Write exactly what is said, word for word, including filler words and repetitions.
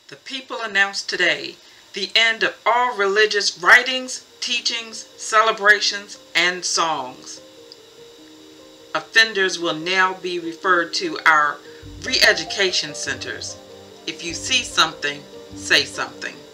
The people announced today the end of all religious writings, teachings, celebrations, and songs. Offenders will now be referred to our re-education centers. If you see something, say something.